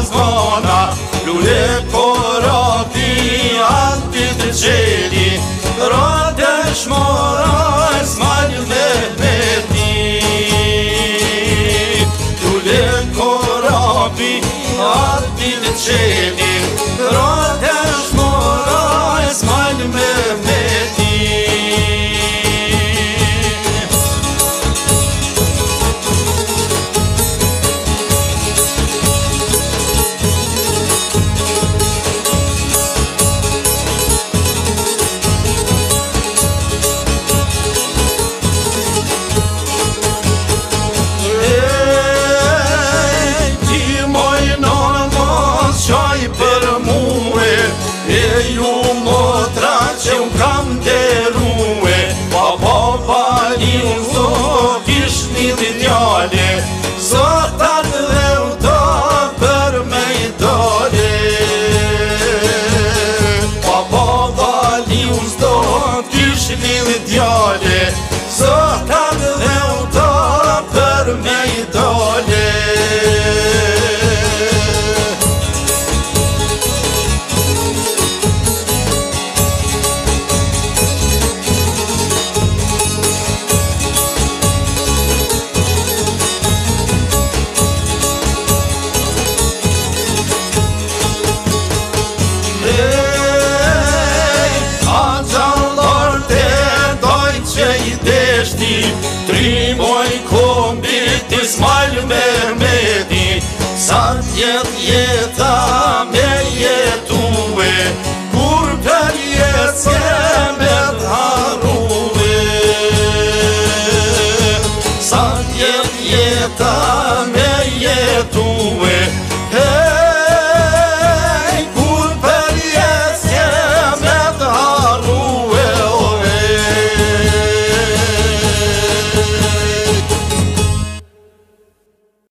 zvona, lule korapi ati të qeli, rate shmora Ismail Mehmeti. Lule korapi ati të qeli, rate shmora Ismail Mehmeti. Për muë, e ju motra që u kam derue, pa bali unë zot ishni të djale, zotat dhe u ta për me i dale. Pa bali unë zot ishni të djale, zotat dhe u ta për me i dale. Trimoj kombit Ismail Mehmeti, sa t'jet jeta